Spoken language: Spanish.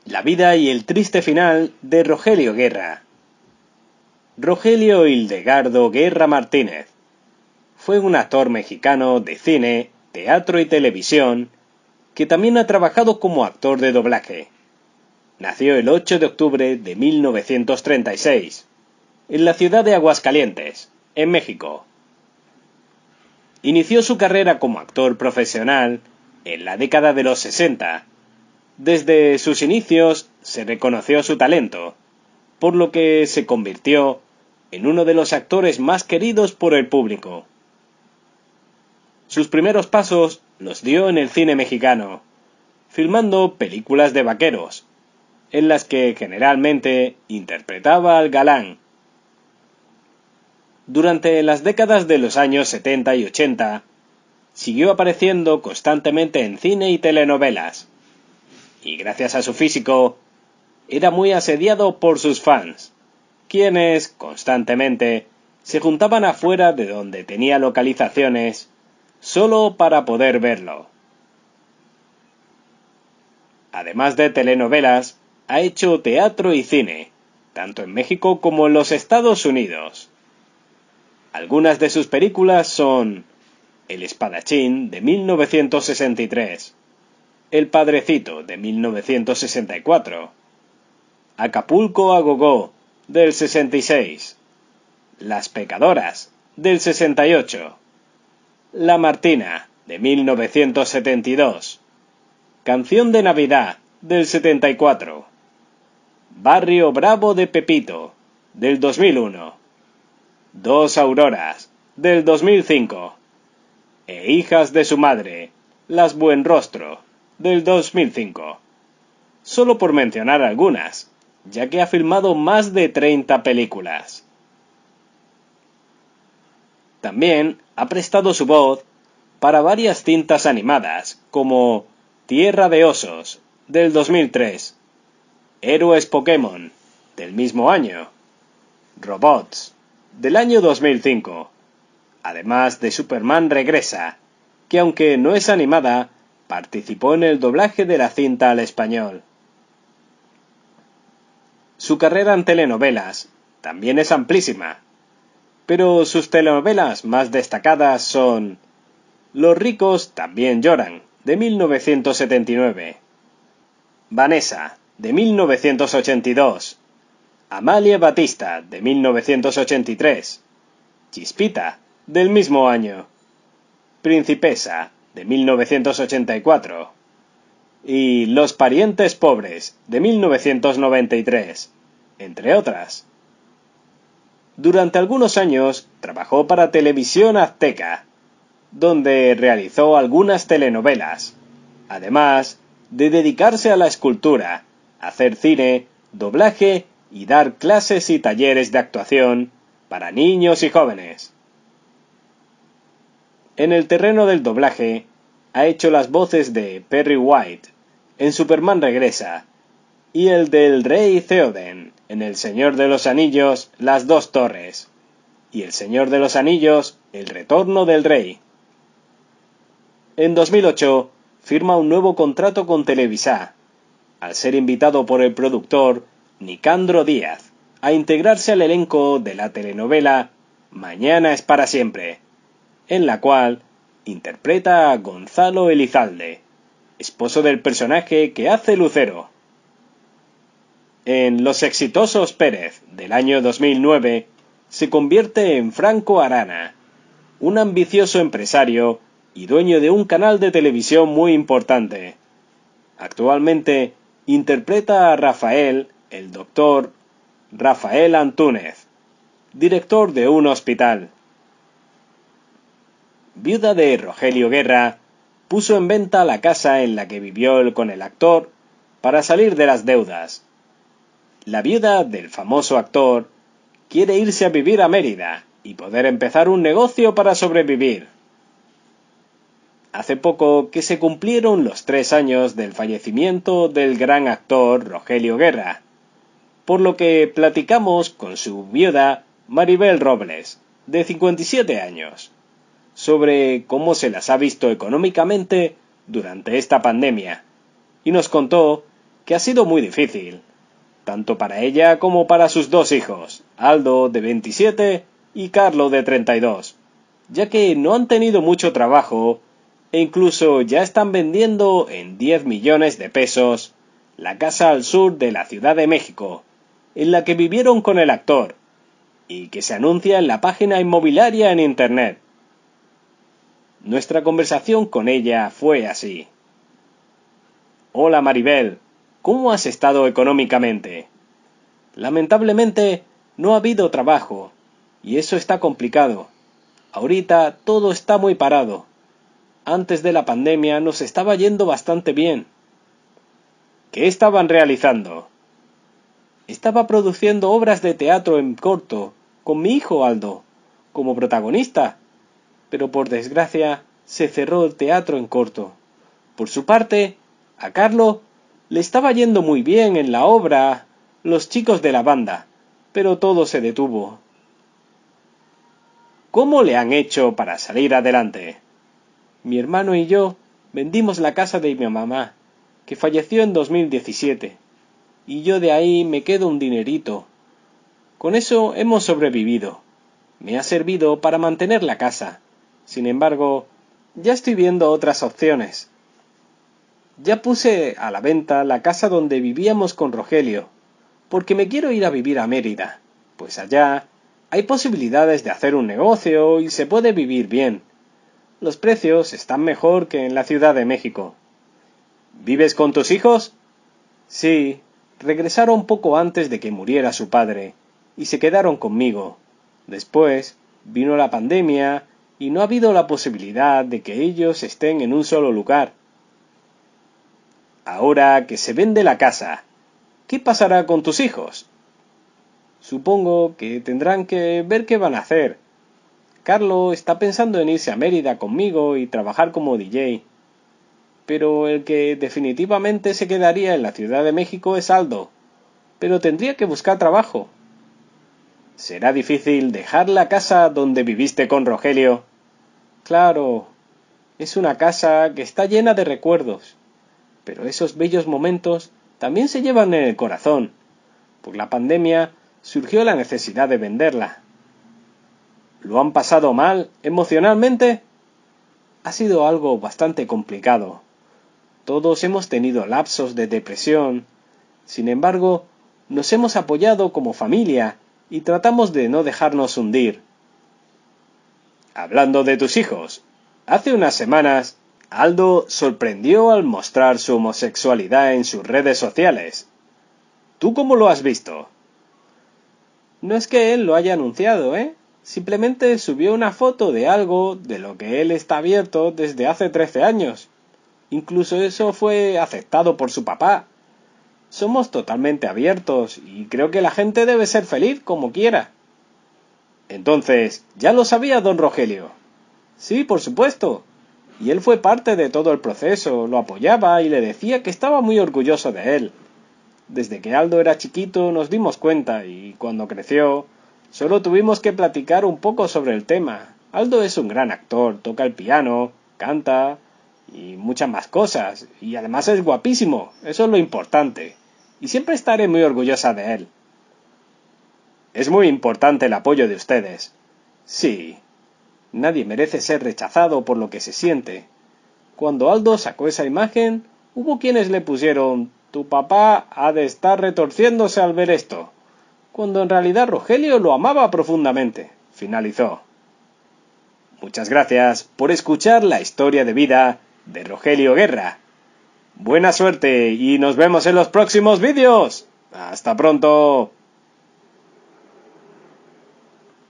La vida y el triste final de Rogelio Guerra. Rogelio Hildegardo Guerra Martínez fue un actor mexicano de cine, teatro y televisión que también ha trabajado como actor de doblaje. Nació el 8 de octubre de 1936 en la ciudad de Aguascalientes, en México. Inició su carrera como actor profesional en la década de los 60. Desde sus inicios se reconoció su talento, por lo que se convirtió en uno de los actores más queridos por el público. Sus primeros pasos los dio en el cine mexicano, filmando películas de vaqueros, en las que generalmente interpretaba al galán. Durante las décadas de los años 70 y 80, siguió apareciendo constantemente en cine y telenovelas, y gracias a su físico, era muy asediado por sus fans, quienes constantemente se juntaban afuera de donde tenía localizaciones solo para poder verlo. Además de telenovelas, ha hecho teatro y cine, tanto en México como en los Estados Unidos. Algunas de sus películas son El espadachín, de 1963, El padrecito, de 1964, Acapulco a Gogó, del 66, Las pecadoras, del 68, La Martina, de 1972, Canción de Navidad, del 74, Barrio Bravo de Pepito, del 2001, Dos auroras, del 2005, e Hijas de su madre, Las Buenrostro, del 2005. Solo por mencionar algunas, ya que ha filmado más de 30 películas. También ha prestado su voz para varias cintas animadas, como Tierra de Osos, del 2003, Héroes Pokémon, del mismo año, Robots, del año 2005, además de Superman Regresa, que aunque no es animada, participó en el doblaje de la cinta al español. Su carrera en telenovelas también es amplísima, pero sus telenovelas más destacadas son Los ricos también lloran, de 1979, Vanessa, de 1982, Amalia Batista, de 1983, Chispita, del mismo año, Principesa, de 1984, y Los parientes pobres, de 1993, entre otras. Durante algunos años trabajó para Televisión Azteca, donde realizó algunas telenovelas, además de dedicarse a la escultura, hacer cine, doblaje y dar clases y talleres de actuación para niños y jóvenes. En el terreno del doblaje, ha hecho las voces de Perry White en Superman Regresa y el del Rey Theoden en El Señor de los Anillos, Las Dos Torres, y El Señor de los Anillos, El Retorno del Rey. En 2008 firma un nuevo contrato con Televisa, al ser invitado por el productor Nicandro Díaz a integrarse al elenco de la telenovela Mañana es para siempre, en la cual interpreta a Gonzalo Elizalde, esposo del personaje que hace Lucero. En Los exitosos Pérez, del año 2009, se convierte en Franco Arana, un ambicioso empresario y dueño de un canal de televisión muy importante. Actualmente interpreta a Rafael, el doctor Rafael Antúnez, director de un hospital. Viuda de Rogelio Guerra, puso en venta la casa en la que vivió con el actor para salir de las deudas. La viuda del famoso actor quiere irse a vivir a Mérida y poder empezar un negocio para sobrevivir. Hace poco que se cumplieron los 3 años del fallecimiento del gran actor Rogelio Guerra, por lo que platicamos con su viuda Maribel Robles, de 57 años, sobre cómo se las ha visto económicamente durante esta pandemia, y nos contó que ha sido muy difícil, tanto para ella como para sus dos hijos, Aldo de 27 y Carlo de 32, ya que no han tenido mucho trabajo e incluso ya están vendiendo en 10 millones de pesos la casa al sur de la Ciudad de México, en la que vivieron con el actor, y que se anuncia en la página inmobiliaria en Internet. Nuestra conversación con ella fue así. Hola Maribel, ¿cómo has estado económicamente? Lamentablemente no ha habido trabajo, y eso está complicado. Ahorita todo está muy parado. Antes de la pandemia nos estaba yendo bastante bien. ¿Qué estaban realizando? Estaba produciendo obras de teatro en corto, con mi hijo Aldo, como protagonista, pero por desgracia se cerró el teatro en corto. Por su parte, a Carlo le estaba yendo muy bien en la obra Los chicos de la banda, pero todo se detuvo. ¿Cómo le han hecho para salir adelante? Mi hermano y yo vendimos la casa de mi mamá, que falleció en 2017, y yo de ahí me quedo un dinerito. Con eso hemos sobrevivido. Me ha servido para mantener la casa. Sin embargo, ya estoy viendo otras opciones. Ya puse a la venta la casa donde vivíamos con Rogelio, porque me quiero ir a vivir a Mérida, pues allá hay posibilidades de hacer un negocio y se puede vivir bien. Los precios están mejor que en la Ciudad de México. ¿Vives con tus hijos? Sí, regresaron poco antes de que muriera su padre, y se quedaron conmigo. Después vino la pandemia y no ha habido la posibilidad de que ellos estén en un solo lugar. Ahora que se vende la casa, ¿qué pasará con tus hijos? Supongo que tendrán que ver qué van a hacer. Carlo está pensando en irse a Mérida conmigo y trabajar como DJ. Pero el que definitivamente se quedaría en la Ciudad de México es Aldo, pero tendría que buscar trabajo. ¿Será difícil dejar la casa donde viviste con Rogelio? Claro, es una casa que está llena de recuerdos, pero esos bellos momentos también se llevan en el corazón. Por la pandemia surgió la necesidad de venderla. ¿Lo han pasado mal emocionalmente? Ha sido algo bastante complicado. Todos hemos tenido lapsos de depresión. Sin embargo, nos hemos apoyado como familia y tratamos de no dejarnos hundir. Hablando de tus hijos, hace unas semanas, Aldo sorprendió al mostrar su homosexualidad en sus redes sociales. ¿Tú cómo lo has visto? No es que él lo haya anunciado, Simplemente subió una foto de algo de lo que él está abierto desde hace 13 años. Incluso eso fue aceptado por su papá. Somos totalmente abiertos y creo que la gente debe ser feliz como quiera. Entonces, ¿ya lo sabía don Rogelio? Sí, por supuesto. Y él fue parte de todo el proceso, lo apoyaba y le decía que estaba muy orgulloso de él. Desde que Aldo era chiquito nos dimos cuenta y cuando creció, solo tuvimos que platicar un poco sobre el tema. Aldo es un gran actor, toca el piano, canta y muchas más cosas, y además es guapísimo, eso es lo importante, y siempre estaré muy orgullosa de él. Es muy importante el apoyo de ustedes. Sí, nadie merece ser rechazado por lo que se siente. Cuando Aldo sacó esa imagen, hubo quienes le pusieron «Tu papá ha de estar retorciéndose al ver esto», cuando en realidad Rogelio lo amaba profundamente, finalizó. Muchas gracias por escuchar la historia de vida de Rogelio Guerra. Buena suerte y nos vemos en los próximos vídeos. ¡Hasta pronto!